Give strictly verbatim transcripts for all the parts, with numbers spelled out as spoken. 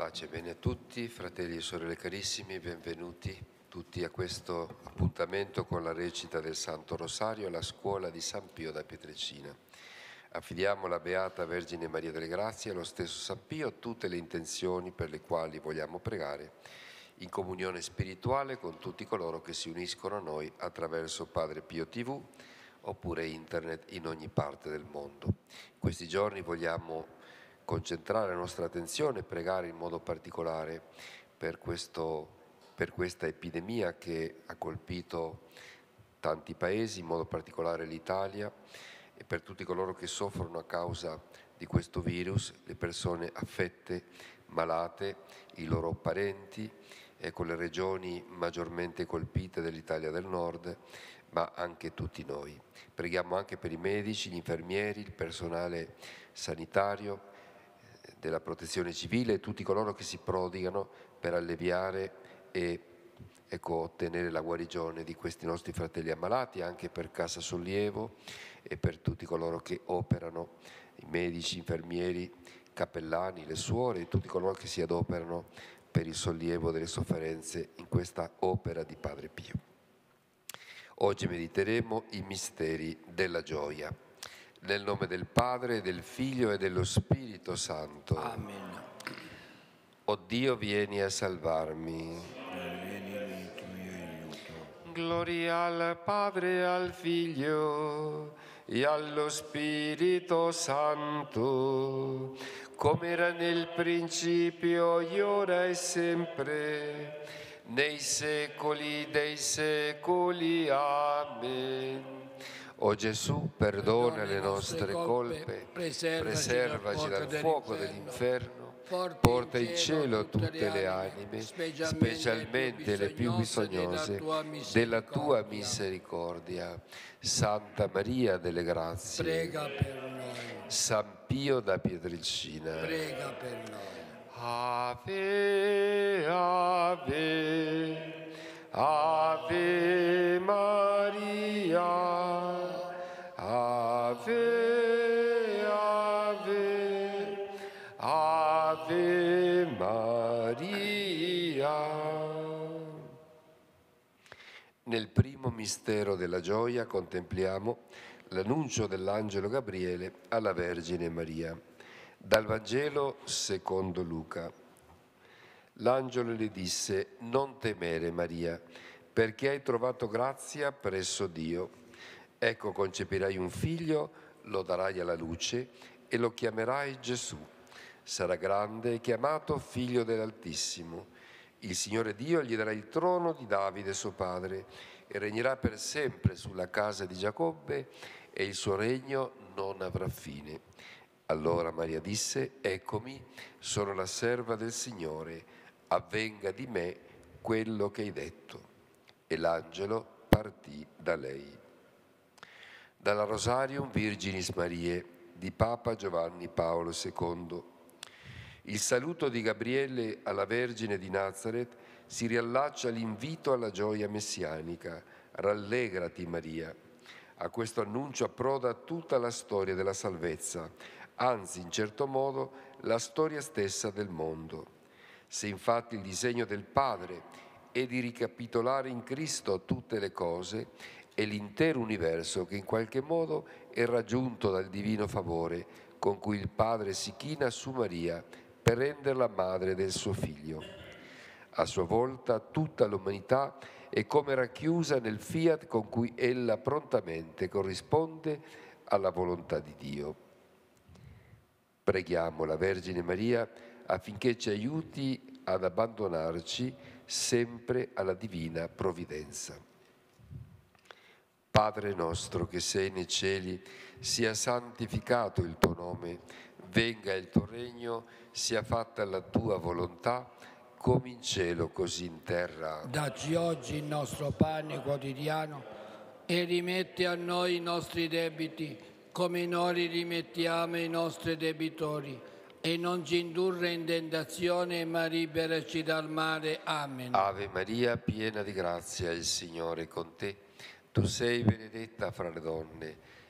Pace e bene a tutti, fratelli e sorelle carissimi, benvenuti tutti a questo appuntamento con la recita del Santo Rosario alla scuola di San Pio da Pietrelcina. Affidiamo alla Beata Vergine Maria delle Grazie e allo stesso San Pio tutte le intenzioni per le quali vogliamo pregare, in comunione spirituale con tutti coloro che si uniscono a noi attraverso Padre Pio tivù oppure internet in ogni parte del mondo. In questi giorni vogliamo concentrare la nostra attenzione e pregare in modo particolare per, questo, per questa epidemia che ha colpito tanti paesi, in modo particolare l'Italia, e per tutti coloro che soffrono a causa di questo virus, le persone affette, malate, i loro parenti, e con le regioni maggiormente colpite dell'Italia del Nord, ma anche tutti noi. Preghiamo anche per i medici, gli infermieri, il personale sanitario, della protezione civile e tutti coloro che si prodigano per alleviare e ecco, ottenere la guarigione di questi nostri fratelli ammalati, anche per Casa Sollievo e per tutti coloro che operano, i medici, infermieri, cappellani, le suore e tutti coloro che si adoperano per il sollievo delle sofferenze in questa opera di Padre Pio. Oggi mediteremo i misteri della gioia. Nel nome del Padre, del Figlio e dello Spirito Santo. Amen. O Dio, vieni a salvarmi. Vieni tu mio aiuto. Gloria al Padre, al Figlio e allo Spirito Santo, come era nel principio, e ora e sempre, nei secoli dei secoli. Amen. O Gesù, perdona, perdona le nostre colpe, colpe preservaci, preservaci dal, dal fuoco dell'inferno, dell'inferno porta in cielo tutte le anime, specialmente, specialmente le più bisognose della tua, della tua misericordia. Santa Maria delle Grazie, prega per noi. San Pio da Pietrelcina, prega per noi. Ave, Ave, Ave Maria. Ave, Ave, Ave Maria. Nel primo mistero della gioia contempliamo l'annuncio dell'angelo Gabriele alla Vergine Maria. Dal Vangelo secondo Luca. L'angelo le disse: non temere, Maria, perché hai trovato grazia presso Dio. Ecco, concepirai un figlio, lo darai alla luce e lo chiamerai Gesù. Sarà grande e chiamato Figlio dell'Altissimo. Il Signore Dio gli darà il trono di Davide suo padre e regnerà per sempre sulla casa di Giacobbe e il suo regno non avrà fine. Allora Maria disse: eccomi, sono la serva del Signore, avvenga di me quello che hai detto. E l'angelo partì da lei. Dalla Rosarium Virginis Mariae di Papa Giovanni Paolo secondo. Il saluto di Gabriele alla Vergine di Nazareth si riallaccia all'invito alla gioia messianica. Rallegrati Maria. A questo annuncio approda tutta la storia della salvezza, anzi in certo modo la storia stessa del mondo. Se infatti il disegno del Padre è di ricapitolare in Cristo tutte le cose, e l'intero universo che in qualche modo è raggiunto dal divino favore con cui il Padre si china su Maria per renderla madre del suo Figlio. A sua volta tutta l'umanità è come racchiusa nel fiat con cui ella prontamente corrisponde alla volontà di Dio. Preghiamo la Vergine Maria affinché ci aiuti ad abbandonarci sempre alla divina provvidenza. Padre nostro che sei nei cieli, sia santificato il tuo nome, venga il tuo regno, sia fatta la tua volontà, come in cielo così in terra. Dacci oggi il nostro pane quotidiano e rimetti a noi i nostri debiti, come noi rimettiamo i nostri debitori. E non ci indurre in tentazione, ma liberaci dal male. Amen. Ave Maria, piena di grazia, il Signore è con te. Tu sei benedetta fra le donne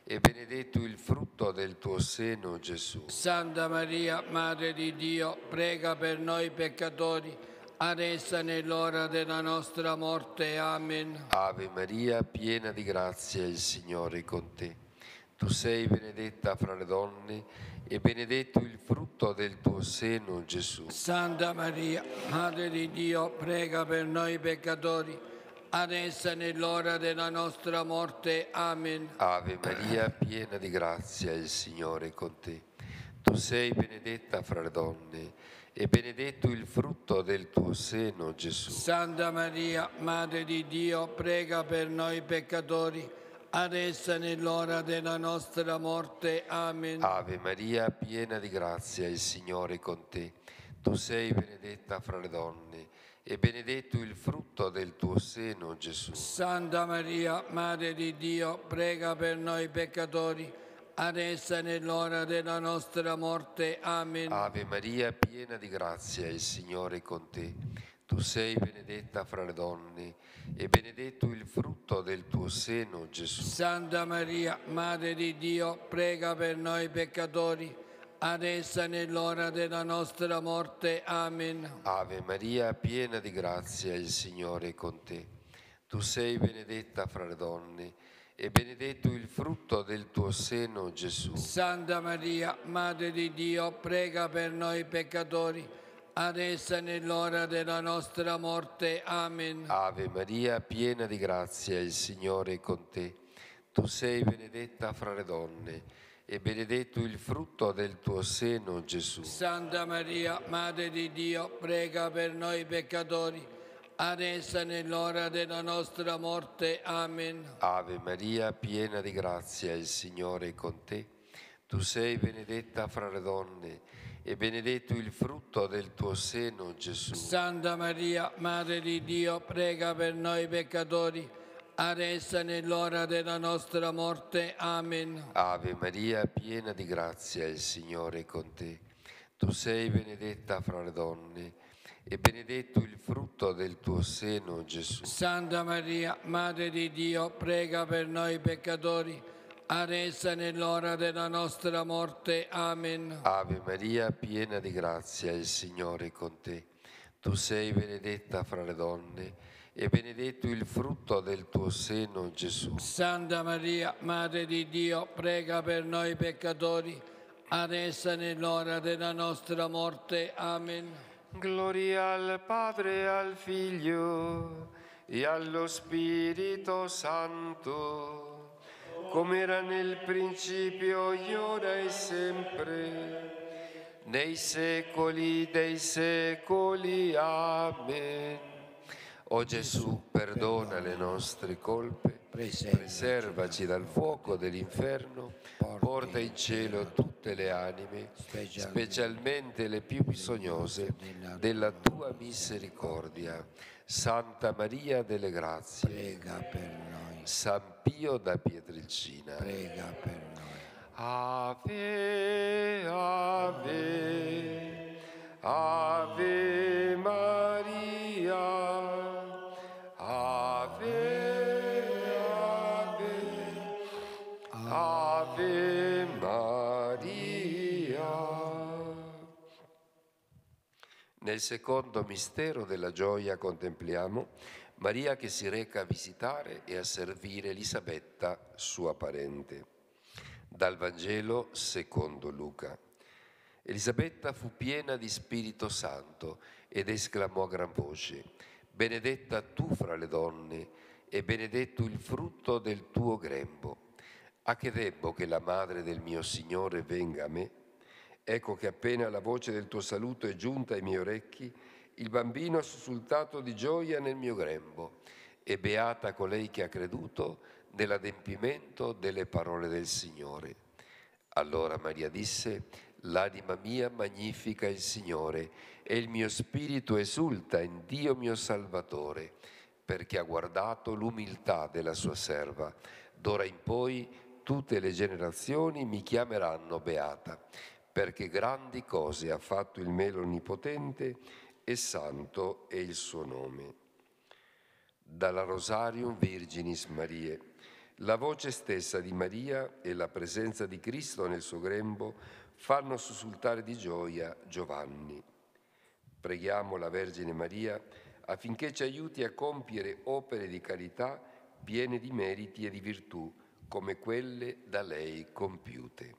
e benedetto il frutto del tuo seno, Gesù. Santa Maria, Madre di Dio, prega per noi peccatori, adesso e nell'ora della nostra morte. Amen. Ave Maria, piena di grazia, il Signore è con te. Tu sei benedetta fra le donne e benedetto il frutto del tuo seno, Gesù. Santa Maria, Madre di Dio, prega per noi peccatori, adesso e nell'ora della nostra morte. Amen. Ave Maria, piena di grazia, il Signore è con te. Tu sei benedetta fra le donne e benedetto il frutto del tuo seno, Gesù. Santa Maria, Madre di Dio, prega per noi peccatori, adesso e nell'ora della nostra morte. Amen. Ave Maria, piena di grazia, il Signore è con te. Tu sei benedetta fra le donne e benedetto il frutto del tuo seno, Gesù. Santa Maria, Madre di Dio, prega per noi peccatori, adesso e nell'ora della nostra morte. Amen. Ave Maria, piena di grazia, il Signore è con te. Tu sei benedetta fra le donne e benedetto il frutto del tuo seno, Gesù. Santa Maria, Madre di Dio, prega per noi peccatori, adesso e nell'ora della nostra morte. Amen. Ave Maria, piena di grazia, il Signore è con te. Tu sei benedetta fra le donne e benedetto il frutto del tuo seno, Gesù. Santa Maria, Madre di Dio, prega per noi peccatori, adesso e nell'ora della nostra morte. Amen. Ave Maria, piena di grazia, il Signore è con te. Tu sei benedetta fra le donne e benedetto il frutto del tuo seno, Gesù. Santa Maria, Madre di Dio, prega per noi peccatori, adesso e nell'ora della nostra morte. Amen. Ave Maria, piena di grazia, il Signore è con te. Tu sei benedetta fra le donne e benedetto il frutto del tuo seno, Gesù. Santa Maria, Madre di Dio, prega per noi peccatori, adesso e nell'ora della nostra morte. Amen. Ave Maria, piena di grazia, il Signore è con te. Tu sei benedetta fra le donne e benedetto il frutto del tuo seno, Gesù. Santa Maria, Madre di Dio, prega per noi peccatori, adesso e nell'ora della nostra morte. Amen. Ave Maria, piena di grazia, il Signore è con te. Tu sei benedetta fra le donne e benedetto il frutto del tuo seno, Gesù. Santa Maria, Madre di Dio, prega per noi peccatori, adesso e nell'ora della nostra morte. Amen. Gloria al Padre e al Figlio e allo Spirito Santo, come era nel principio, ora e sempre, nei secoli dei secoli. Amen. O Gesù, perdona le nostre colpe, preservaci dal fuoco dell'inferno, porta in cielo tutte le anime, specialmente le più bisognose della tua misericordia. Santa Maria delle Grazie, Prega per noi, San Pio da Pietrelcina, prega per noi. Ave, Ave, Ave Maria, Ave, Ave, Ave Maria. Nel secondo mistero della gioia contempliamo Maria che si reca a visitare e a servire Elisabetta, sua parente. Dal Vangelo secondo Luca. Elisabetta fu piena di Spirito Santo ed esclamò a gran voce: benedetta tu fra le donne e benedetto il frutto del tuo grembo. A che debbo che la madre del mio Signore venga a me? Ecco che appena la voce del tuo saluto è giunta ai miei orecchi, il bambino ha sussultato di gioia nel mio grembo, e beata colei che ha creduto nell'adempimento delle parole del Signore. Allora Maria disse: l'anima mia magnifica il Signore, e il mio spirito esulta in Dio mio Salvatore, perché ha guardato l'umiltà della sua serva. D'ora in poi tutte le generazioni mi chiameranno beata, perché grandi cose ha fatto il me l'Onnipotente, e santo è il suo nome. Dalla Rosarium Virginis Mariae. La voce stessa di Maria e la presenza di Cristo nel suo grembo fanno sussultare di gioia Giovanni. Preghiamo la Vergine Maria affinché ci aiuti a compiere opere di carità piene di meriti e di virtù, come quelle da lei compiute.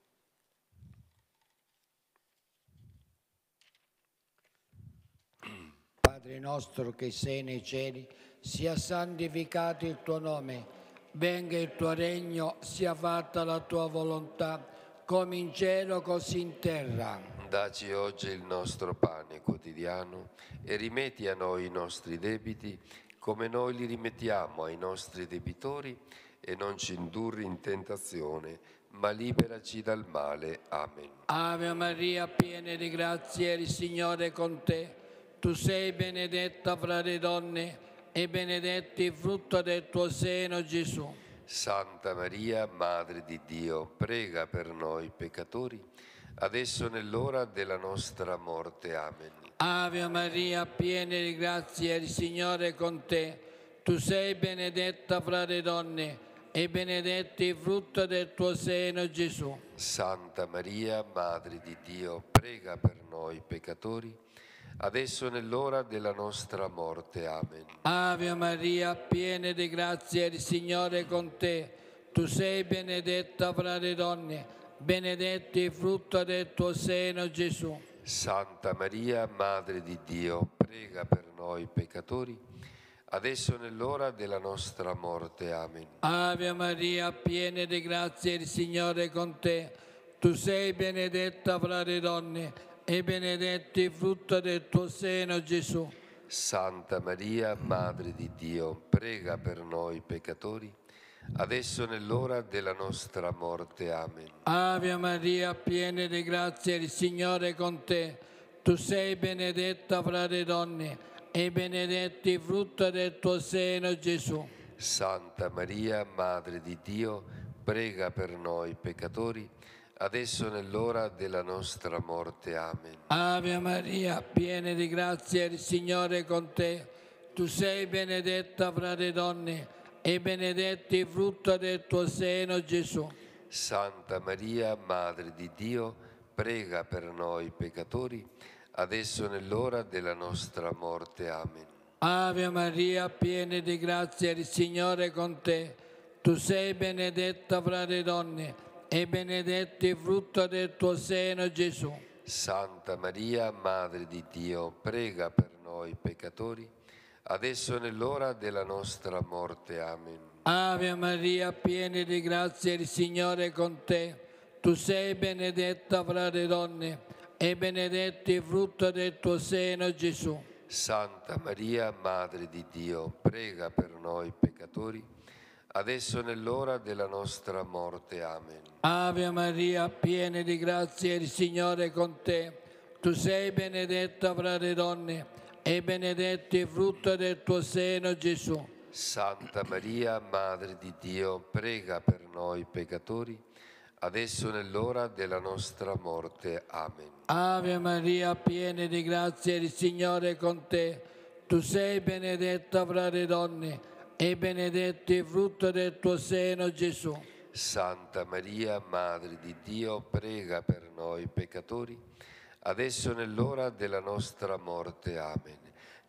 Padre nostro che sei nei cieli, sia santificato il tuo nome, venga il tuo regno, sia fatta la tua volontà, come in cielo così in terra. Dacci oggi il nostro pane quotidiano e rimetti a noi i nostri debiti, come noi li rimettiamo ai nostri debitori, e non ci indurre in tentazione, ma liberaci dal male. Amen. Ave Maria, piena di grazia, il Signore è con te. Tu sei benedetta fra le donne e benedetto il frutto del tuo seno, Gesù. Santa Maria, Madre di Dio, prega per noi peccatori, adesso nell'ora della nostra morte. Amen. Ave Maria, piena di grazia, il Signore è con te. Tu sei benedetta fra le donne e benedetto il frutto del tuo seno, Gesù. Santa Maria, Madre di Dio, prega per noi peccatori, adesso nell'ora della nostra morte. Amen. Ave Maria, piena di grazia, il Signore è con te. Tu sei benedetta fra le donne, benedetto il frutto del tuo seno, Gesù. Santa Maria, Madre di Dio, prega per noi peccatori, adesso nell'ora della nostra morte. Amen. Ave Maria, piena di grazia, il Signore è con te. Tu sei benedetta fra le donne e benedetto il frutto del tuo seno, Gesù. Santa Maria, Madre di Dio, prega per noi peccatori, adesso nell'ora della nostra morte. Amen. Ave Maria, piena di grazia, il Signore è con te. Tu sei benedetta fra le donne e benedetto il frutto del tuo seno, Gesù. Santa Maria, Madre di Dio, prega per noi peccatori, adesso nell'ora della nostra morte. Amen. Ave Maria, piena di grazia, il Signore è con te. Tu sei benedetta fra le donne e benedetto il frutto del tuo seno, Gesù. Santa Maria, Madre di Dio, prega per noi peccatori, adesso nell'ora della nostra morte. Amen. Ave Maria, piena di grazia, il Signore è con te. Tu sei benedetta fra le donne e benedetto il frutto del tuo seno, Gesù. Santa Maria, Madre di Dio, prega per noi peccatori, adesso nell'ora della nostra morte. Amen. Ave Maria, piena di grazia, il Signore è con te. Tu sei benedetta fra le donne e benedetto il frutto del tuo seno, Gesù. Santa Maria, Madre di Dio, prega per noi peccatori, adesso nell'ora della nostra morte. Amen. Ave Maria, piena di grazia, il Signore è con te. Tu sei benedetta fra le donne e benedetto il frutto del tuo seno, Gesù. Santa Maria, Madre di Dio, prega per noi peccatori, adesso nell'ora della nostra morte. Amen. Ave Maria, piena di grazia, il Signore è con te. Tu sei benedetta fra le donne e benedetto il frutto del tuo seno, Gesù. Santa Maria, Madre di Dio, prega per noi peccatori, adesso nell'ora della nostra morte. Amen.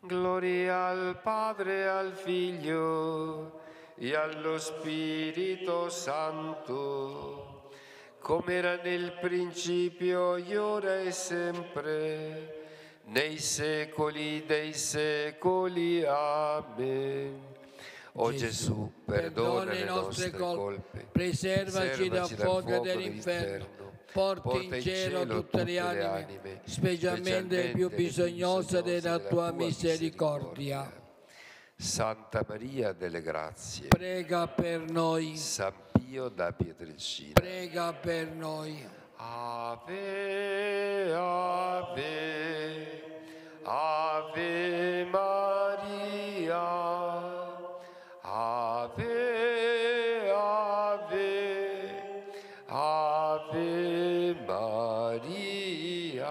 Gloria al Padre, al Figlio e allo Spirito Santo, come era nel principio, e ora e sempre, nei secoli dei secoli. Amen. O Gesù, perdona le nostre colpe, preservaci dal fuoco dell'inferno, porta in cielo tutte le anime, specialmente le più bisognose della tua misericordia. Santa Maria delle Grazie, prega per noi. San Pio da Pietrelcina, prega per noi. Ave, Ave, Ave Maria. Ave, Ave, Ave Maria.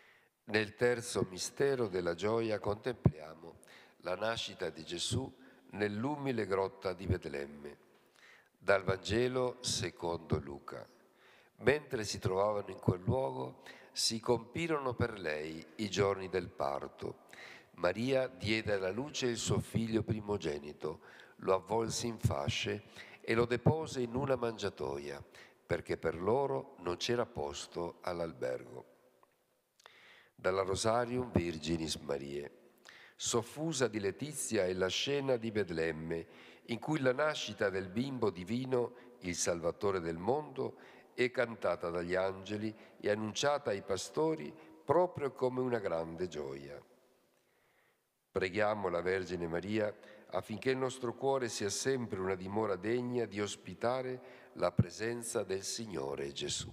Nel terzo mistero della gioia contempliamo la nascita di Gesù nell'umile grotta di Betlemme. Dal Vangelo secondo Luca. Mentre si trovavano in quel luogo, si compirono per lei i giorni del parto. Maria diede alla luce il suo figlio primogenito, lo avvolse in fasce e lo depose in una mangiatoia, perché per loro non c'era posto all'albergo. Dalla Rosarium Virginis Mariae. Soffusa di letizia è la scena di Betlemme, in cui la nascita del bimbo divino, il Salvatore del mondo, è cantata dagli angeli e annunciata ai pastori proprio come una grande gioia. Preghiamo la Vergine Maria affinché il nostro cuore sia sempre una dimora degna di ospitare la presenza del Signore Gesù.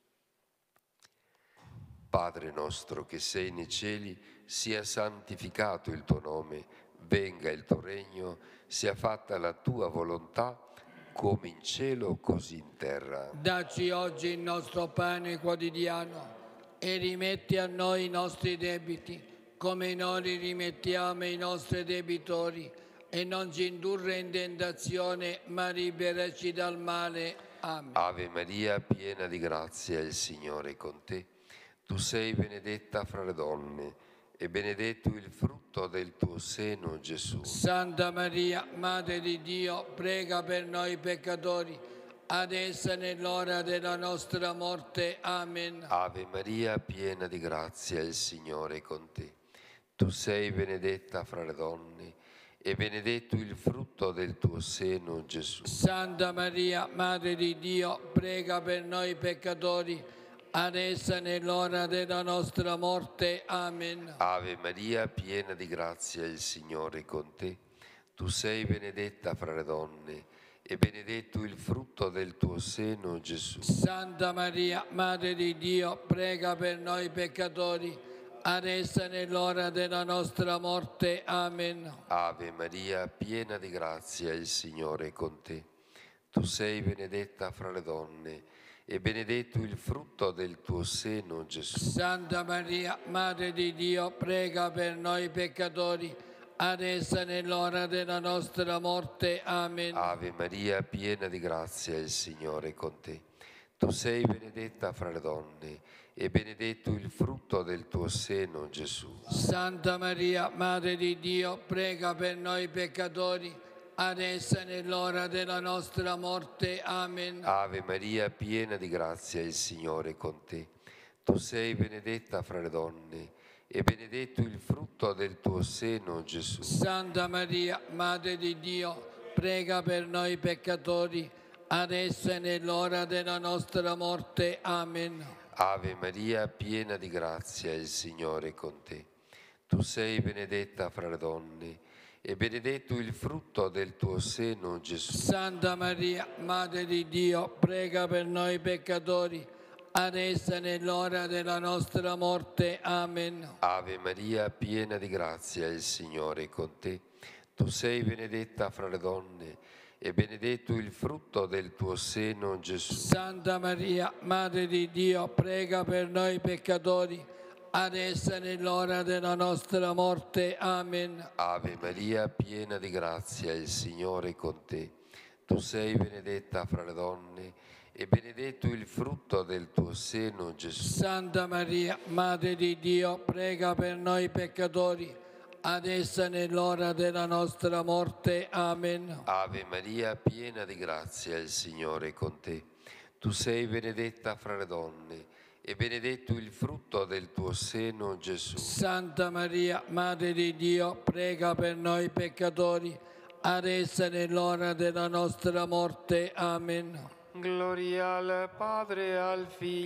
Padre nostro che sei nei cieli, sia santificato il tuo nome, venga il tuo regno, sia fatta la tua volontà, come in cielo così in terra. Dacci oggi il nostro pane quotidiano e rimetti a noi i nostri debiti, come noi rimettiamo i nostri debitori, e non ci indurre in tentazione, ma liberaci dal male. Amen. Ave Maria, piena di grazia, il Signore è con te. Tu sei benedetta fra le donne, e benedetto il frutto del tuo seno, Gesù. Santa Maria, Madre di Dio, prega per noi peccatori, adesso e nell'ora della nostra morte. Amen. Ave Maria, piena di grazia, il Signore è con te. Tu sei benedetta fra le donne, e benedetto il frutto del tuo seno, Gesù. Santa Maria, Madre di Dio, prega per noi peccatori, adesso e nell'ora della nostra morte. Amen. Ave Maria, piena di grazia, il Signore è con te. Tu sei benedetta fra le donne, e benedetto il frutto del tuo seno, Gesù. Santa Maria, Madre di Dio, prega per noi peccatori, adesso e nell'ora della nostra morte. Amen. Ave Maria, piena di grazia, il Signore è con te. Tu sei benedetta fra le donne, e benedetto il frutto del tuo seno, Gesù. Santa Maria, Madre di Dio, prega per noi peccatori, adesso e nell'ora della nostra morte. Amen. Ave Maria, piena di grazia, il Signore è con te. Tu sei benedetta fra le donne, e benedetto il frutto del tuo seno, Gesù. Santa Maria, Madre di Dio, prega per noi peccatori, adesso e nell'ora della nostra morte. Amen. Ave Maria, piena di grazia, il Signore è con te. Tu sei benedetta fra le donne, e benedetto il frutto del tuo seno, Gesù. Santa Maria, Madre di Dio, prega per noi peccatori, adesso e nell'ora della nostra morte. Amen. Ave Maria, piena di grazia, il Signore è con te. Tu sei benedetta fra le donne, e benedetto il frutto del tuo seno, Gesù. Santa Maria, Madre di Dio, prega per noi peccatori, adesso e nell'ora della nostra morte. Amen. Ave Maria, piena di grazia, il Signore è con te. Tu sei benedetta fra le donne, e benedetto il frutto del tuo seno, Gesù. Santa Maria, Madre di Dio, prega per noi peccatori, adesso e nell'ora della nostra morte. Amen. Ave Maria, piena di grazia, il Signore è con te. Tu sei benedetta fra le donne, e benedetto il frutto del tuo seno, Gesù. Santa Maria, Madre di Dio, prega per noi peccatori, adesso e nell'ora della nostra morte. Amen. Ave Maria, piena di grazia, il Signore è con te. Tu sei benedetta fra le donne, e benedetto il frutto del tuo seno, Gesù. Santa Maria, Madre di Dio, prega per noi peccatori, adesso e nell'ora della nostra morte. Amen. Gloria al Padre, al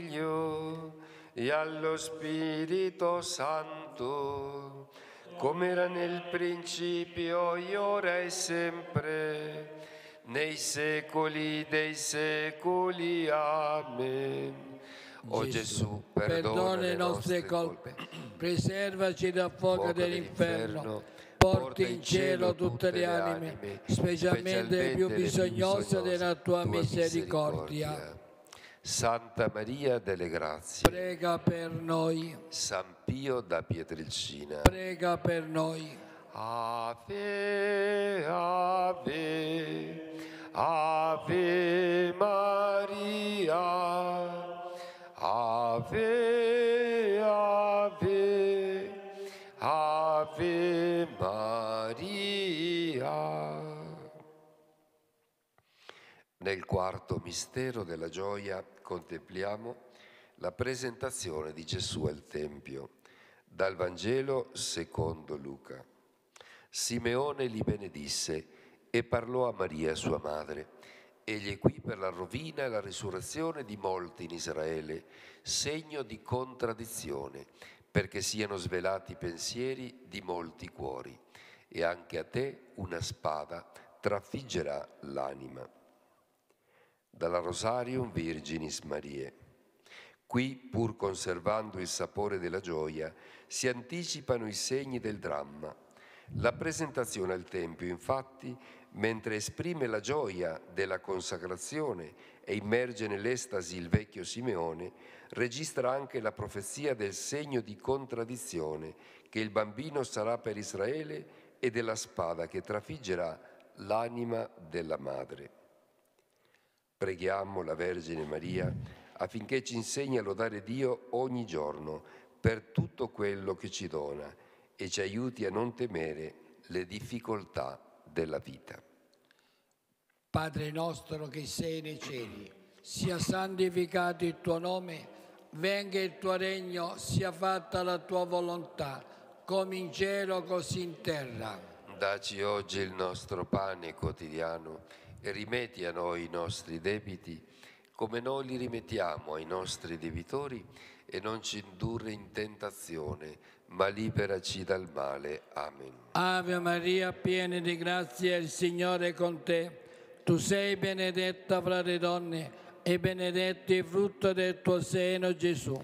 Figlio e allo Spirito Santo, come era nel principio, e ora e sempre, nei secoli dei secoli. Amen. O Gesù, perdona le nostre colpe, preservaci dal fuoco dell'inferno, porti in cielo tutte le anime, specialmente le più bisognose della tua misericordia. Santa Maria delle Grazie, prega per noi. San Pio da Pietrelcina, prega per noi. Ave, Ave. Nel quarto mistero della gioia contempliamo la presentazione di Gesù al Tempio. Dal Vangelo secondo Luca. Simeone li benedisse e parlò a Maria sua madre. Egli è qui per la rovina e la risurrezione di molti in Israele, segno di contraddizione, perché siano svelati i pensieri di molti cuori. E anche a te una spada trafiggerà l'anima. Dalla Rosarium Virginis Mariae. Qui, pur conservando il sapore della gioia, si anticipano i segni del dramma. La presentazione al Tempio, infatti, mentre esprime la gioia della consacrazione e immerge nell'estasi il vecchio Simeone, registra anche la profezia del segno di contraddizione che il bambino sarà per Israele e della spada che trafiggerà l'anima della madre. Preghiamo la Vergine Maria affinché ci insegni a lodare Dio ogni giorno per tutto quello che ci dona e ci aiuti a non temere le difficoltà della vita. Padre nostro che sei nei cieli, sia santificato il tuo nome, venga il tuo regno, sia fatta la tua volontà, come in cielo così in terra. Dacci oggi il nostro pane quotidiano e rimetti a noi i nostri debiti, come noi li rimettiamo ai nostri debitori, e non ci indurre in tentazione, ma liberaci dal male. Amen. Ave Maria, piena di grazia, il Signore è con te. Tu sei benedetta fra le donne e benedetto il frutto del tuo seno, Gesù.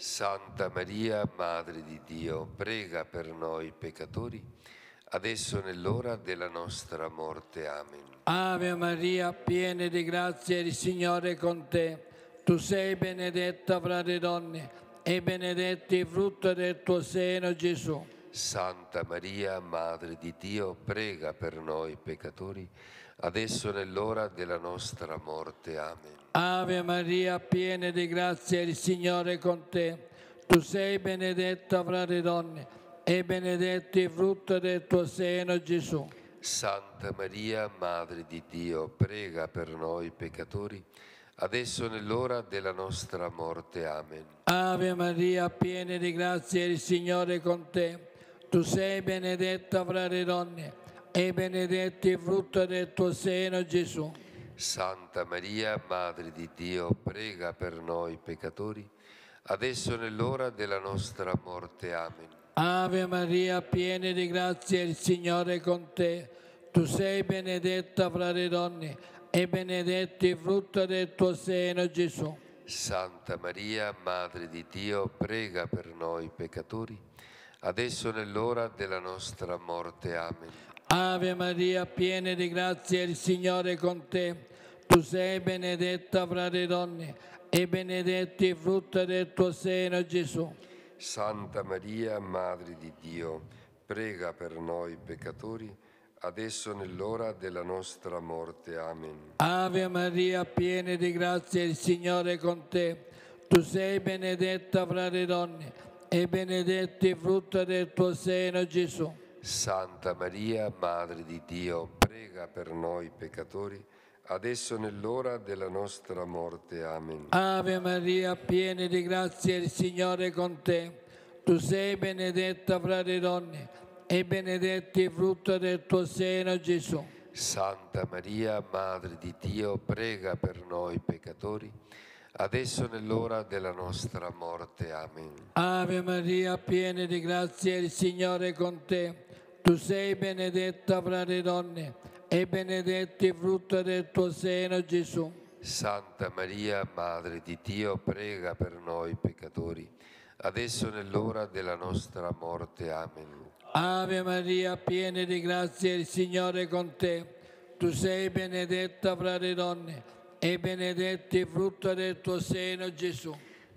Santa Maria, Madre di Dio, prega per noi peccatori, adesso nell'ora della nostra morte. Amen. Ave Maria, piena di grazia, il Signore è con te. Tu sei benedetta fra le donne e benedetto il frutto del tuo seno, Gesù. Santa Maria, Madre di Dio, prega per noi peccatori, adesso nell'ora della nostra morte. Amen. Ave Maria, piena di grazia, il Signore è con te. Tu sei benedetta fra le donne e benedetto il frutto del tuo seno, Gesù. Santa Maria, Madre di Dio, prega per noi peccatori, adesso nell'ora della nostra morte. Amen. Ave Maria, piena di grazia, il Signore è con te. Tu sei benedetta fra le donne e benedetto il frutto del tuo seno, Gesù. Santa Maria, Madre di Dio, prega per noi peccatori, adesso nell'ora della nostra morte. Amen. Ave Maria, piena di grazia, il Signore è con te. Tu sei benedetta fra le donne e benedetto il frutto del tuo seno, Gesù. Santa Maria, Madre di Dio, prega per noi peccatori, adesso nell'ora della nostra morte. Amen. Ave Maria, piena di grazia, il Signore è con te. Tu sei benedetta fra le donne e benedetto il frutto del tuo seno, Gesù. Santa Maria, Madre di Dio, prega per noi peccatori, adesso nell'ora della nostra morte. Amen. Ave Maria, piena di grazia, il Signore è con te. Tu sei benedetta fra le donne e benedetto il frutto del tuo seno, Gesù. Santa Maria, Madre di Dio, prega per noi peccatori, adesso nell'ora della nostra morte. Amen. Ave Maria, piena di grazia, il Signore è con te. Tu sei benedetta fra le donne e benedetto il frutto del tuo seno, Gesù. Santa Maria, Madre di Dio, prega per noi peccatori, adesso nell'ora della nostra morte. Amen. Ave Maria, piena di grazia, il Signore è con te. Tu sei benedetta fra le donne e benedetto il frutto del tuo seno, Gesù. Santa Maria, Madre di Dio, prega per noi peccatori, adesso nell'ora della nostra morte. Amen. Ave Maria, piena di grazia, il Signore è con te. Tu sei benedetta fra le donne e benedetto il frutto del tuo seno, Gesù.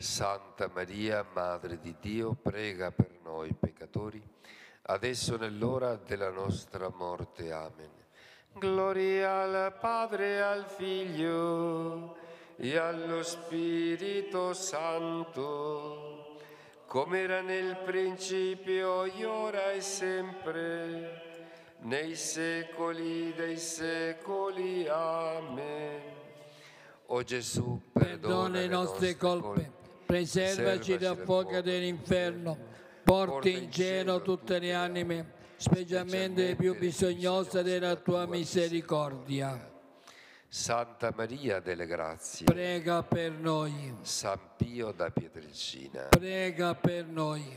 Santa Maria, Madre di Dio, prega per noi peccatori, adesso nell'ora della nostra morte. Amen. Gloria al Padre e al Figlio e allo Spirito Santo, come era nel principio, e ora e sempre, nei secoli dei secoli. Amen. O Gesù, perdona le nostre colpe, preservaci dal fuoco dell'inferno, porti in cielo tutte le anime, specialmente le più bisognose della tua misericordia. Santa Maria delle Grazie, Prega per noi. San Pio da Pietrelcina, Prega per noi.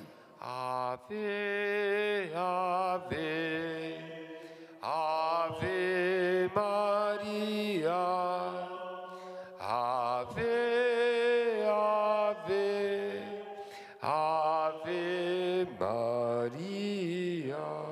Ave, Ave, Ave Maria, Ave, Ave, Ave Maria.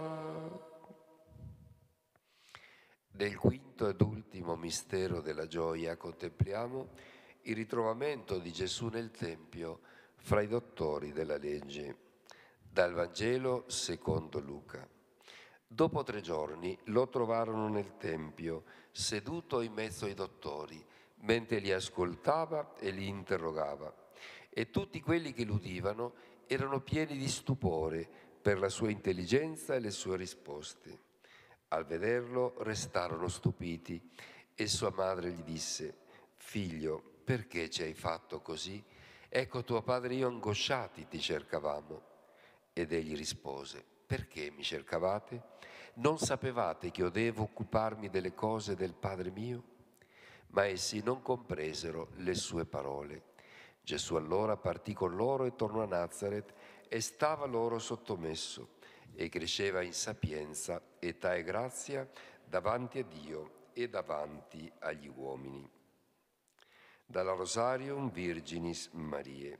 Nel quinto ed ultimo mistero della gioia contempliamo il ritrovamento di Gesù nel Tempio fra i dottori della legge. Dal Vangelo secondo Luca. Dopo tre giorni lo trovarono nel Tempio, seduto in mezzo ai dottori, mentre li ascoltava e li interrogava. E tutti quelli che l'udivano erano pieni di stupore per la sua intelligenza e le sue risposte. Al vederlo restarono stupiti e sua madre gli disse: «Figlio, perché ci hai fatto così? Ecco, tuo padre e io angosciati ti cercavamo». Ed egli rispose: «Perché mi cercavate? Non sapevate che io devo occuparmi delle cose del Padre mio?» Ma essi non compresero le sue parole. Gesù allora partì con loro e tornò a Nazaret e stava loro sottomesso. E cresceva in sapienza, età e grazia davanti a Dio e davanti agli uomini. Dalla Rosarium Virginis Mariae.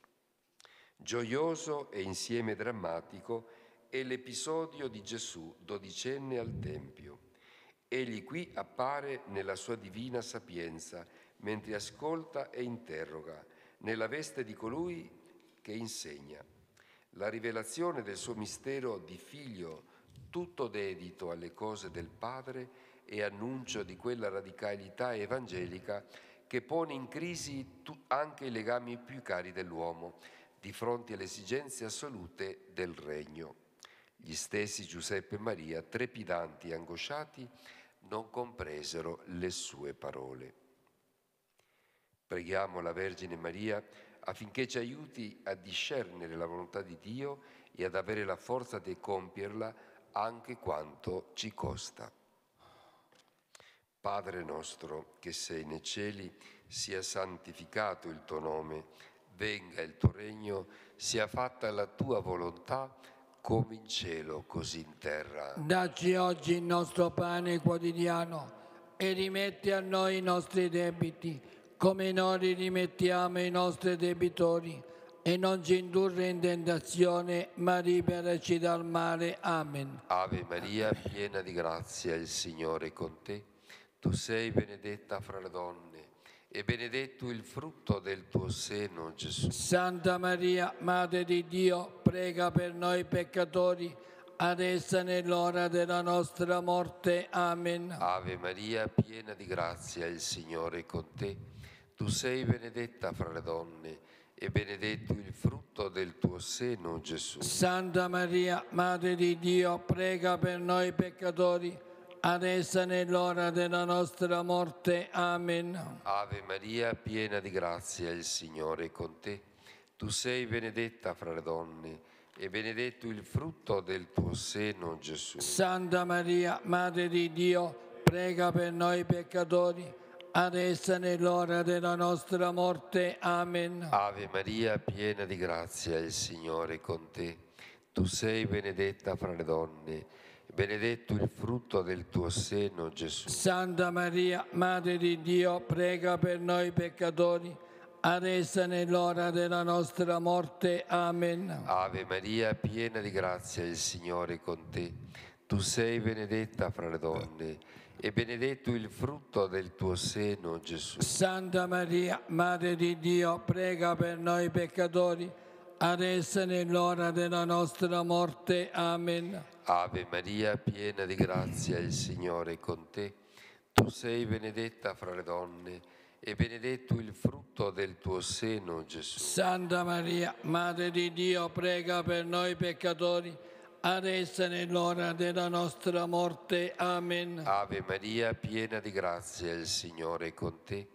Gioioso e insieme drammatico è l'episodio di Gesù dodicenne al Tempio. Egli qui appare nella sua divina sapienza, mentre ascolta e interroga, nella veste di colui che insegna. La rivelazione del suo mistero di figlio, tutto dedito alle cose del Padre, e annuncio di quella radicalità evangelica che pone in crisi anche i legami più cari dell'uomo, di fronte alle esigenze assolute del regno. Gli stessi Giuseppe e Maria, trepidanti e angosciati, non compresero le sue parole. Preghiamo la Vergine Maria affinché ci aiuti a discernere la volontà di Dio e ad avere la forza di compierla anche quanto ci costa. Padre nostro che sei nei cieli, sia santificato il tuo nome, venga il tuo regno, sia fatta la tua volontà, come in cielo, così in terra. Dacci oggi il nostro pane quotidiano e rimetti a noi i nostri debiti, come noi li rimettiamo ai nostri debitori, e non ci indurre in tentazione, ma liberaci dal male. Amen. Ave Maria, piena di grazia, il Signore è con te. Tu sei benedetta fra le donne, e benedetto il frutto del tuo seno, Gesù. Santa Maria, Madre di Dio, prega per noi peccatori, adesso e nell'ora della nostra morte. Amen. Ave Maria, piena di grazia, il Signore è con te. Tu sei benedetta fra le donne, e benedetto il frutto del tuo seno, Gesù. Santa Maria, Madre di Dio, prega per noi peccatori, adesso e nell'ora della nostra morte. Amen. Ave Maria, piena di grazia, il Signore è con te. Tu sei benedetta fra le donne, e benedetto il frutto del tuo seno, Gesù. Santa Maria, Madre di Dio, prega per noi peccatori, adesso e nell'ora della nostra morte. Amen. Ave Maria, piena di grazia, il Signore è con te. Tu sei benedetta fra le donne, benedetto il frutto del tuo seno, Gesù. Santa Maria, Madre di Dio, prega per noi peccatori, adesso e nell'ora della nostra morte. Amen. Ave Maria, piena di grazia, il Signore è con te. Tu sei benedetta fra le donne, e benedetto il frutto del tuo seno, Gesù. Santa Maria, Madre di Dio, prega per noi peccatori, adesso e nell'ora della nostra morte. Amen. Ave Maria, piena di grazia, il Signore è con te. Tu sei benedetta fra le donne, e benedetto il frutto del tuo seno, Gesù. Santa Maria, Madre di Dio, prega per noi peccatori, adesso e nell'ora della nostra morte. Amen. Ave Maria, piena di grazia, il Signore è con te.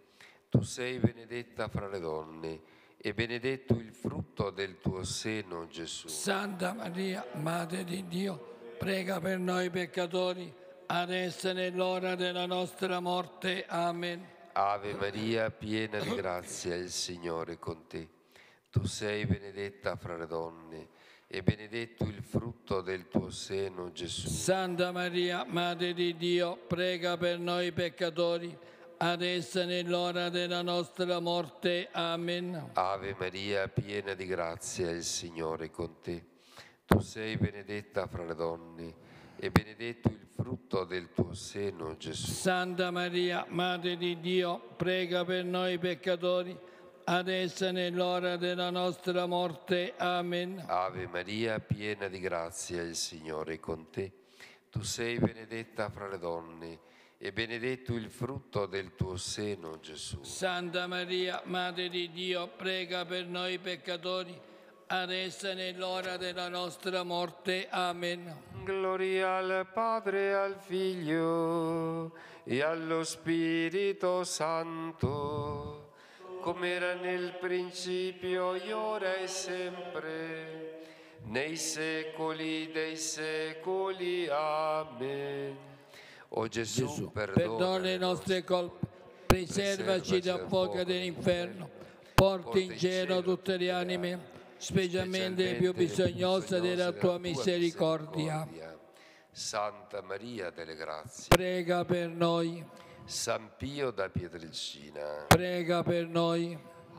Tu sei benedetta fra le donne e benedetto il frutto del tuo seno, Gesù. Santa Maria, Madre di Dio, prega per noi peccatori, adesso e nell'ora della nostra morte. Amen. Ave Maria, piena di grazia, il Signore è con te. Tu sei benedetta fra le donne e benedetto il frutto del tuo seno, Gesù. Santa Maria, Madre di Dio, prega per noi peccatori, adesso e nell'ora della nostra morte. Amen. Ave Maria, piena di grazia, il Signore è con te. Tu sei benedetta fra le donne e benedetto il frutto del tuo seno, Gesù. Santa Maria, Madre di Dio, prega per noi peccatori, adesso e nell'ora della nostra morte. Amen. Ave Maria, piena di grazia, il Signore è con te. Tu sei benedetta fra le donne e benedetto il frutto del tuo seno, Gesù. Santa Maria, Madre di Dio, prega per noi peccatori, adesso e nell'ora della nostra morte. Amen. Gloria al Padre, al Figlio e allo Spirito Santo, come era nel principio, e ora e sempre, nei secoli dei secoli. Amen. O Gesù, Gesù, perdona, perdona le nostre colpe, preservaci dal fuoco dell'inferno, porti in cielo tutte le anime, specialmente le più bisognose della tua misericordia. Santa Maria delle Grazie, Prega per noi, San Pio da Pietrelcina, prega per noi.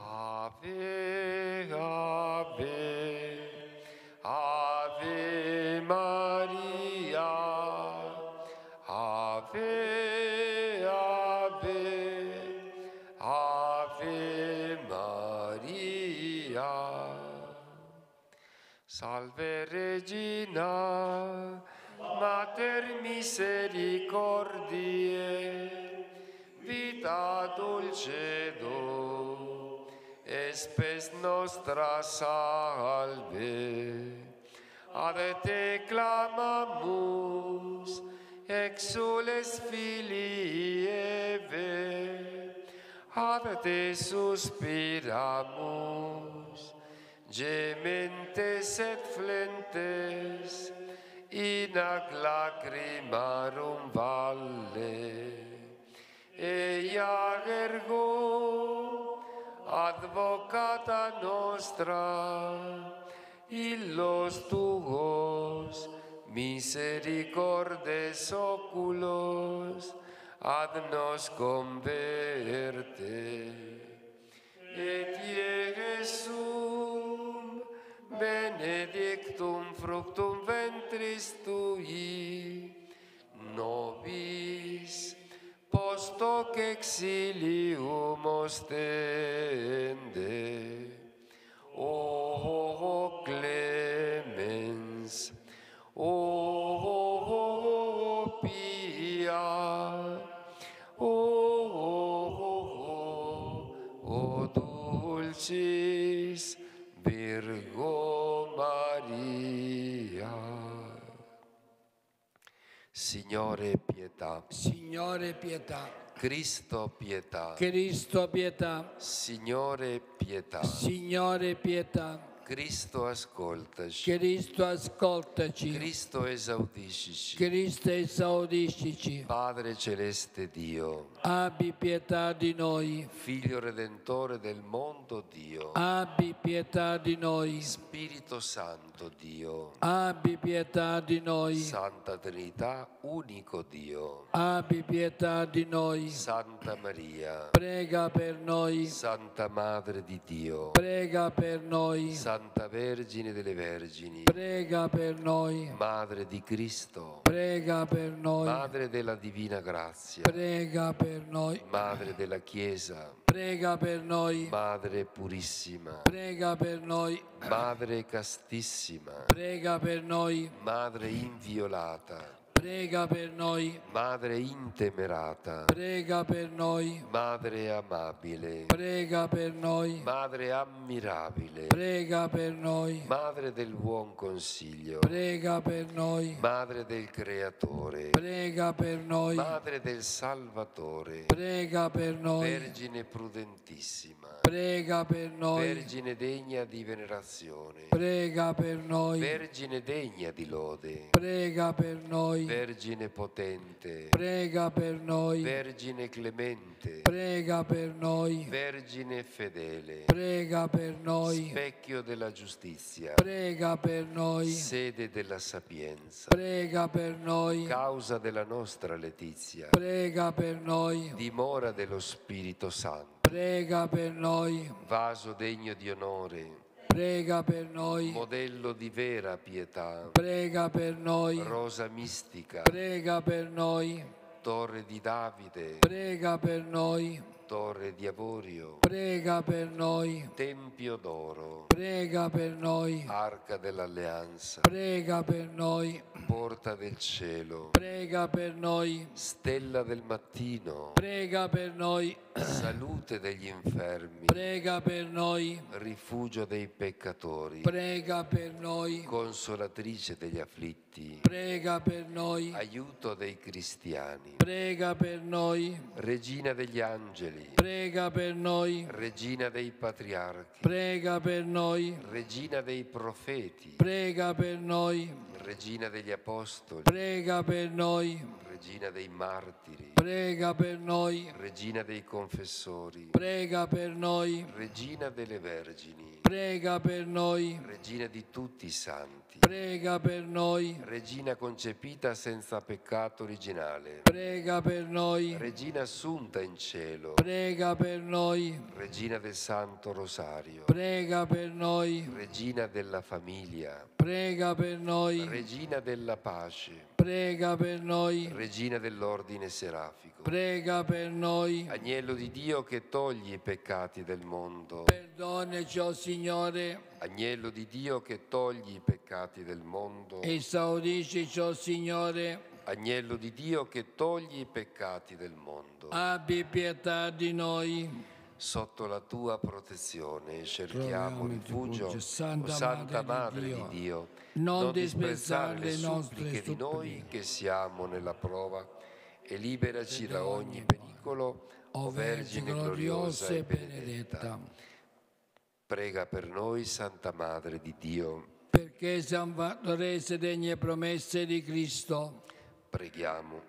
Ave, Ave, Ave Maria, Ave, Ave, Ave Maria. Salve Regina, Mater misericordiae, vita dulcedo, et spes nostra salve. Ad te clamamus, exules filii Eve, ad te suspiramus, gementes et flentes, in ac lacrimarum valle. Eia ergo, advocata nostra, illos tuos misericordes oculos ad nos converte. Et ie Jesum benedictum fructum ventris tui, nobis post hoc exilium ostende. O clemens, o pia, o dulcis Virgo Maria. Signore pietà, Signore pietà, Cristo pietà, Cristo pietà, Signore pietà, Signore pietà, Cristo ascoltaci, Cristo ascoltaci, Cristo esaudiscici, Cristo esaudiscici, Padre celeste Dio, abbi pietà di noi, Figlio redentore del mondo Dio, abbi pietà di noi, Spirito Santo Dio, abbi pietà di noi, Santa Trinità, unico Dio, abbi pietà di noi, Santa Maria, prega per noi, Santa Madre di Dio, prega per noi, Santa Vergine delle Vergini, prega per noi, Madre di Cristo, prega per noi, Madre della Divina Grazia, prega per noi, Madre della Chiesa, prega per noi, Madre purissima, prega per noi, Madre castissima, prega per noi, Madre inviolata, prega per noi. Madre intemerata, Prega per noi. Madre amabile, Prega per noi. Madre ammirabile, Prega per noi. Madre del buon consiglio, Prega per noi. Madre del Creatore, Prega per noi. Madre del Salvatore, Prega per noi. Vergine prudentissima, Prega per noi. Vergine degna di venerazione, Prega per noi. Vergine degna di lode, Prega per noi. Vergine potente, Prega per noi. Vergine clemente, Prega per noi. Vergine fedele, Prega per noi. specchio della giustizia, Prega per noi. sede della sapienza, Prega per noi. causa della nostra letizia, Prega per noi. dimora dello Spirito Santo, Prega per noi. vaso degno di onore, Prega per noi. modello di vera pietà, Prega per noi. rosa mistica, Prega per noi. torre di Davide, Prega per noi. torre di avorio, Prega per noi. tempio d'oro, Prega per noi. arca dell'alleanza, Prega per noi. porta del cielo, Prega per noi. stella del mattino, Prega per noi. salute degli infermi, Prega per noi. rifugio dei peccatori, Prega per noi. consolatrice degli afflitti, Prega per noi. aiuto dei cristiani, Prega per noi. regina degli angeli, Prega per noi. regina dei patriarchi, Prega per noi. regina dei profeti, Prega per noi. regina degli apostoli, Prega per noi. regina dei martiri, Prega per noi. regina dei confessori, Prega per noi. regina delle vergini, Prega per noi. regina di tutti i santi, Prega per noi. regina concepita senza peccato originale, Prega per noi. regina assunta in cielo, Prega per noi. regina del Santo Rosario, Prega per noi. regina della famiglia, Prega per noi. regina della pace, Prega per noi. regina dell'ordine serafico, Prega per noi. agnello di Dio che togli i peccati del mondo, Perdonaci, o Signore, agnello di Dio che togli i peccati del mondo, esaudisci, o Signore, agnello di Dio che togli i peccati del mondo. abbi pietà di noi. Sotto la tua protezione cerchiamo Troviamo rifugio, rifugio, Santa o Santa Madre Madre di di Dio, Non disprezzare disprezzare le nostre suppliche di noi suppliche. che siamo nella prova e liberaci da ogni ogni pericolo, O Vergine gloriosa e benedetta, Prega per noi, Santa Madre di Dio. perché siamo fatto rese degne promesse di Cristo. Preghiamo.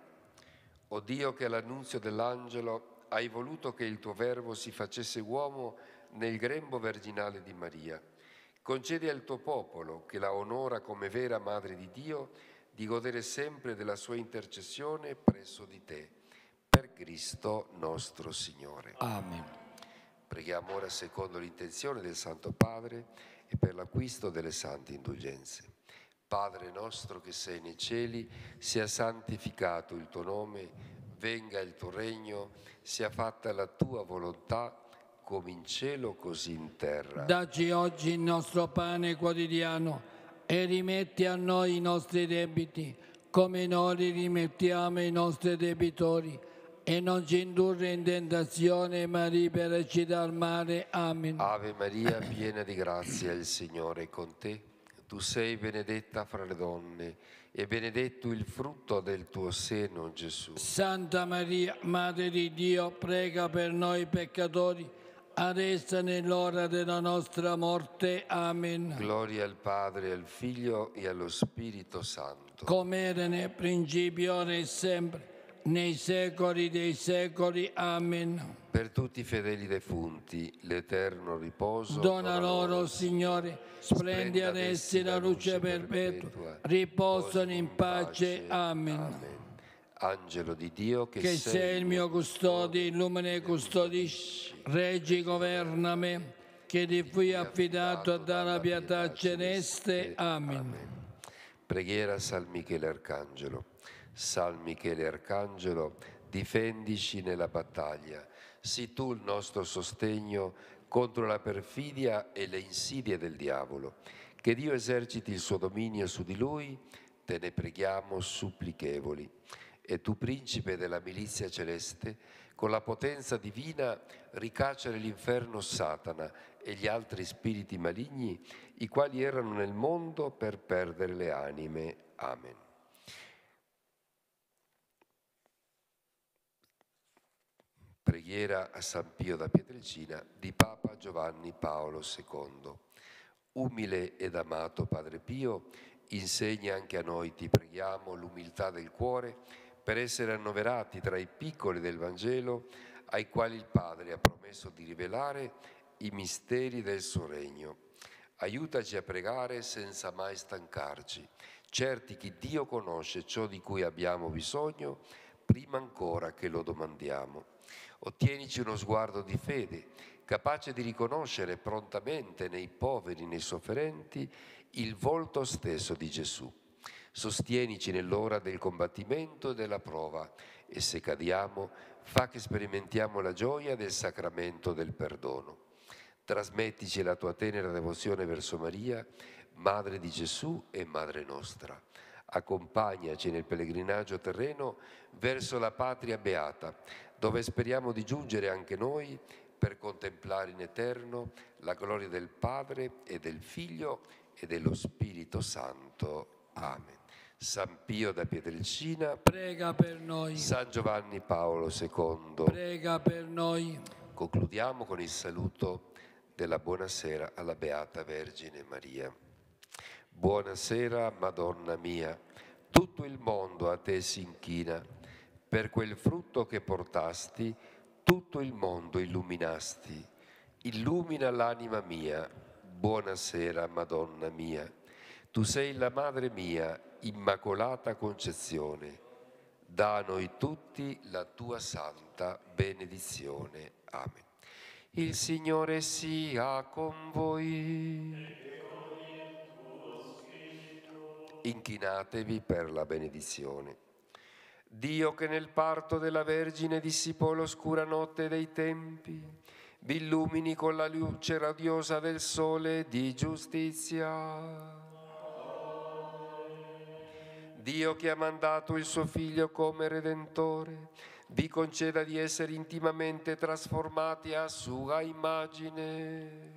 O Dio, che all'annunzio dell'angelo hai voluto che il tuo Verbo si facesse uomo nel grembo virginale di Maria, concedi al tuo popolo, che la onora come vera Madre di Dio, di godere sempre della sua intercessione presso di te, per Cristo nostro Signore. Amen. Preghiamo ora secondo l'intenzione del Santo Padre e per l'acquisto delle sante indulgenze. Padre nostro che sei nei cieli, sia santificato il tuo nome, venga il tuo regno, sia fatta la tua volontà, come in cielo così in terra. Dacci oggi il nostro pane quotidiano e rimetti a noi i nostri debiti, come noi li rimettiamo ai nostri debitori. E non ci indurre in tentazione, ma liberaci dal male. Amen. Ave Maria, piena di grazia, il Signore è con te. Tu sei benedetta fra le donne e benedetto il frutto del tuo seno, Gesù. Santa Maria, Madre di Dio, prega per noi peccatori, adesso e nell'ora della nostra morte. Amen. Gloria al Padre, al Figlio e allo Spirito Santo. Come era nel principio, ora e sempre, nei secoli dei secoli. Amen. Per tutti i fedeli defunti, l'eterno riposo. Dona loro, Signore, splendi ad essi la luce perpetua, riposano in pace. Amen. Angelo di Dio, che, Che sei il mio custode, illumina e custodisci, reggi, govername, che ti fui affidato dalla pietà celeste. Amen. Preghiera San Michele Arcangelo. San Michele Arcangelo, difendici nella battaglia. Sii tu il nostro sostegno contro la perfidia e le insidie del diavolo. Che Dio eserciti il suo dominio su di lui, te ne preghiamo supplichevoli. E tu, principe della milizia celeste, con la potenza divina ricaccia nell'inferno Satana e gli altri spiriti maligni, i quali erano nel mondo per perdere le anime. Amen. Preghiera a San Pio da Pietrelcina di Papa Giovanni Paolo secondo. Umile ed amato Padre Pio, insegna anche a noi, ti preghiamo, l'umiltà del cuore per essere annoverati tra i piccoli del Vangelo ai quali il Padre ha promesso di rivelare i misteri del suo regno. Aiutaci a pregare senza mai stancarci, certi che Dio conosce ciò di cui abbiamo bisogno prima ancora che lo domandiamo. Ottienici uno sguardo di fede, capace di riconoscere prontamente nei poveri, nei sofferenti, il volto stesso di Gesù. Sostienici nell'ora del combattimento e della prova e se cadiamo, fa che sperimentiamo la gioia del sacramento del perdono. Trasmettici la tua tenera devozione verso Maria, Madre di Gesù e Madre nostra. Accompagnaci nel pellegrinaggio terreno verso la patria beata, dove speriamo di giungere anche noi per contemplare in eterno la gloria del Padre e del Figlio e dello Spirito Santo. Amen. San Pio da Pietrelcina, prega per noi. San Giovanni Paolo secondo, prega per noi. Concludiamo con il saluto della buonasera alla Beata Vergine Maria. Buonasera, Madonna mia, tutto il mondo a te si inchina, per quel frutto che portasti, tutto il mondo illuminasti. Illumina l'anima mia, buonasera, Madonna mia. Tu sei la Madre mia, Immacolata Concezione. Da a noi tutti la tua santa benedizione. Amen. Il Signore sia con voi. Inchinatevi per la benedizione. Dio che nel parto della Vergine dissipò l'oscura notte dei tempi, vi illumini con la luce radiosa del sole di giustizia. Dio che ha mandato il suo Figlio come Redentore, vi conceda di essere intimamente trasformati a sua immagine.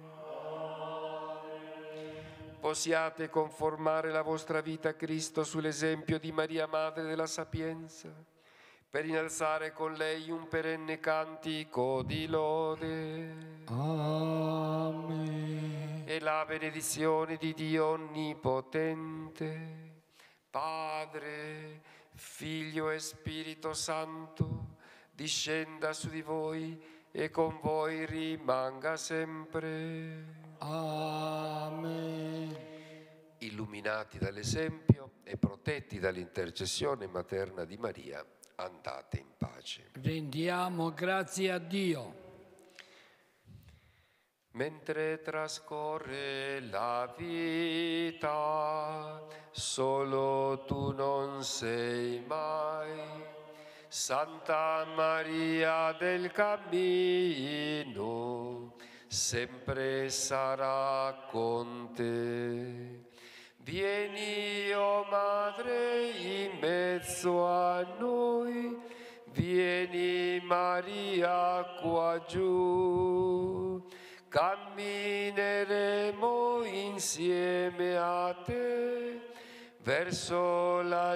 Possiate conformare la vostra vita a Cristo sull'esempio di Maria Madre della Sapienza, per innalzare con lei un perenne cantico di lode. Amen. E la benedizione di Dio Onnipotente, Padre, Figlio e Spirito Santo, discenda su di voi e con voi rimanga sempre. Amen. Illuminati dall'esempio e protetti dall'intercessione materna di Maria, andate in pace. Rendiamo grazie a Dio. Mentre trascorre la vita, solo tu non sei mai. Santa Maria del Cammino, sempre sarà con te. Vieni, o Madre, in mezzo a noi, vieni Maria qua giù. Cammineremo insieme a te verso la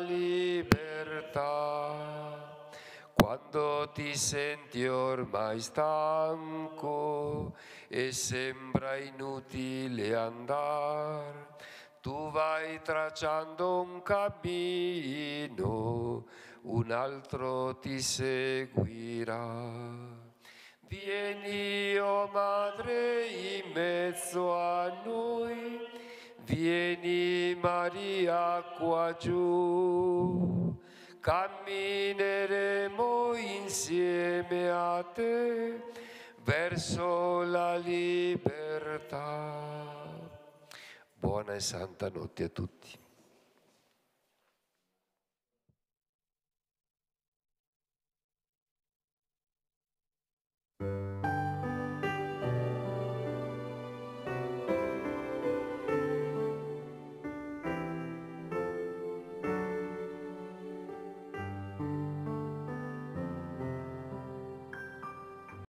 libertà. Quando ti senti ormai stanco e sembra inutile andare, tu vai tracciando un cammino, un altro ti seguirà. Vieni, o Madre, in mezzo a noi, vieni Maria qua giù. Cammineremo insieme a te verso la libertà. Buona e santa notte a tutti. Thank you.